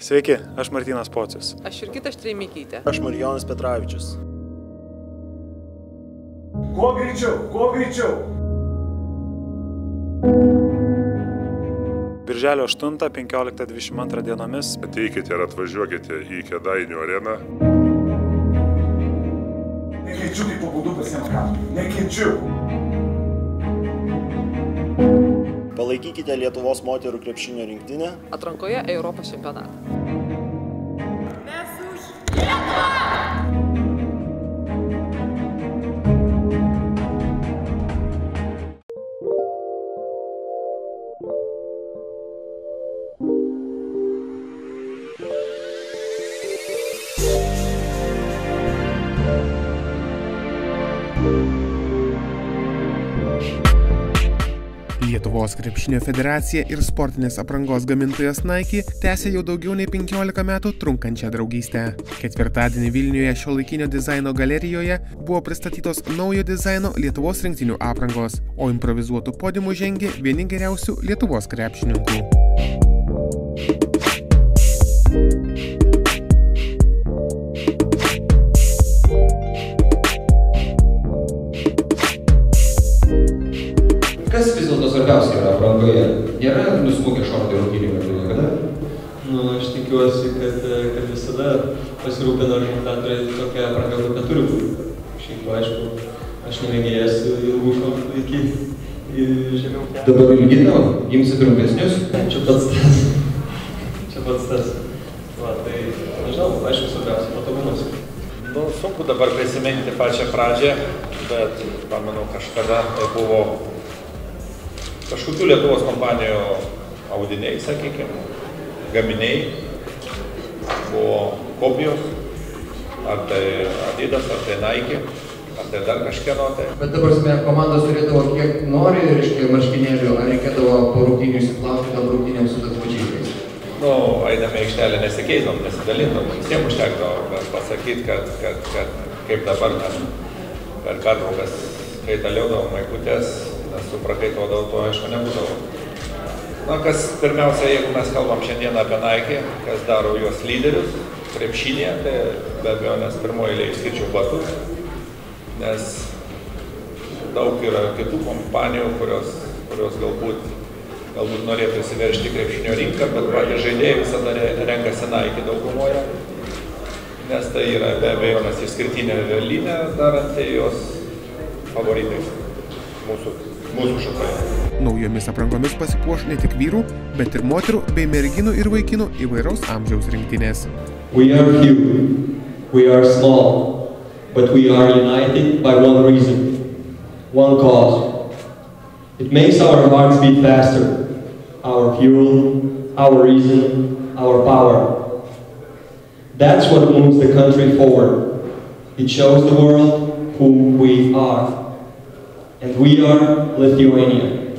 Sveiki, aš Martynas Pocius. Aš Jurgita Štreimikytė. Aš Marijonas Petravičius. Kuo greičiau, kuo greičiau. Birželio 8, 15-22 dienomis. Ateikite ir atvažiuokite į Kėdainių areną. Nekeičiu kaip pabūdu pasiemą. Nekeičiu. Palaikykite Lietuvos moterų krepšinio rinktinę. Atrankoje Europos čempionatą. Mes už Lietuvą! Lietuvos krepšinio federacija ir sportinės aprangos gamintojas Nike tęsia jau daugiau nei 15 metų trunkančią draugystę. Ketvirtadienį Vilniuje šiuolaikinio dizaino galerijoje buvo pristatytos naujo dizaino Lietuvos rinktinių aprangos, o improvizuotų podiumų žengė vieni geriausių Lietuvos krepšininkų. Kas vis dėlto svarbiausia yra aprangoje? Nėra nusmukė šortai rungtynių metu niekada? Aš tikiuosi, kad visada pasirūpina organizatoriai tokia apranga, kokia turi būti. Šiaip aišku, aš nemėgėjęs ilgų šortų iki žemiau. Dabar ilgi tau? Imsi trumpesnius? Čia pats tas. Va, tai, nežinau, aišku, svarbiausia patogumas. Sunku dabar prisiminti pačią pradžią, bet pamenu, kažkada tai buvo kažkokių Lietuvos kompanijų audiniai, sakykime, gaminiai, buvo kopijos, ar tai Adidas, ar tai Nike, ar tai dar kažkieno tai. Bet dabar komandos turėdavo kiek nori, reiškia, marškinėlių, ar reikėdavo po rungtynių įsiplauti tam rungtynėms su tas pačiais? Einame į aikštelę nesikeisdom, nesidalindom, visiems užtekdavo, bet pasakyti, kad kaip dabar mes per pertraukas kaitaliuodavom maikutės, nes suprakaituodavo, to aišku nebūdavo. Kas pirmiausia, jeigu mes kalbam šiandien apie Nike, kas daro juos lyderius krepšinėje, tai be abejo, nes pirmoji eilėje išskirčiau batus, nes daug yra kitų kompanijų, kurios galbūt norėtų įsiveržti krepšinio rinką, bet patys žaidėjai visada renkasi Nike daugumoje, nes tai yra be abejo, nes išskirtinė linija daranti jos favoritais mūsų šakoje. Naujomis aprangomis pasipuoš ne tik vyrų, bet ir moterų bei merginų ir vaikinų įvairaus amžiaus rinktinės. We are few, we are small, but we are united by one reason, one cause. It makes our hearts beat faster, our fuel, our reason, our power. That's what moves the country forward. It shows the world who we are. And we are Lithuania.